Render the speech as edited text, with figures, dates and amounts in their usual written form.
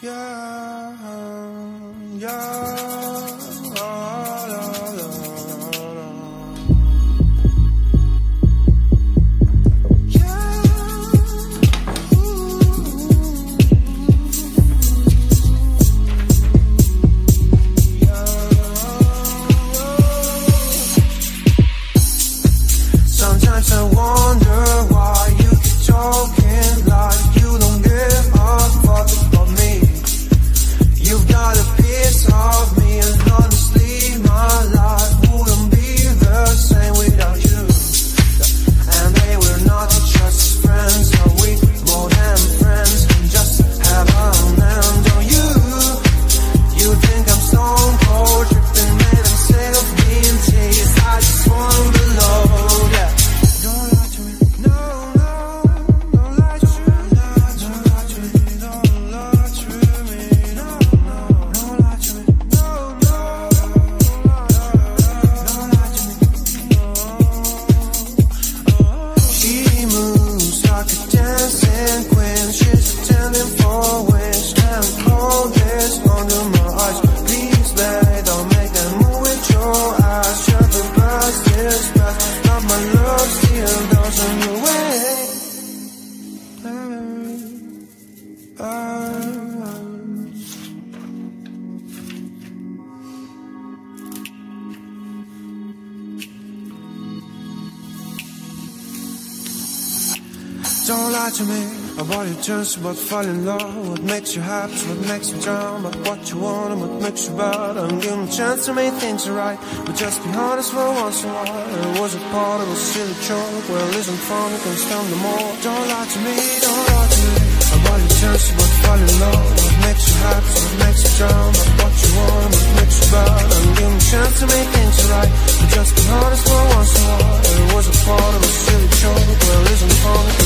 Yeah, yeah, la, la, la, la. Yeah, sometimes I wonder why you keep talking like you don't give a fuck about me. You've got a piece of me, and honestly my life wouldn't be the same without you. And hey, we're not just friends, are we more than friends? And just have a hand on you. You think I'm stone cold, tripping, man, I'm sick of being teased. I just wanna belong, yeah. Don't lie to me, no, no, don't lie to me, don't lie to me, don't lie to me, no, no, don't lie to me, no, no, don't lie to me, no. She moves like a dancing queen, she's attending for wish, and cold is under my eyes. Please, babe, don't make that move with your eyes. Shut the past is past, but my love still doesn't away. Don't lie to me about your dreams, about falling in love. What makes you happy, what makes you drown, about what you want and what makes you bad. I'm giving a chance to make things right, but just be honest for once in a while. It was a part of a silly joke, well, isn't fun, you can stand no more. Don't lie to me, don't lie to me about your dreams, about falling in love. What makes you happy, what makes you drown, about what you want and what makes you bad. I'm giving a chance to make things right, but just be honest for once in a while. It was a part of a silly joke, well, isn't fun.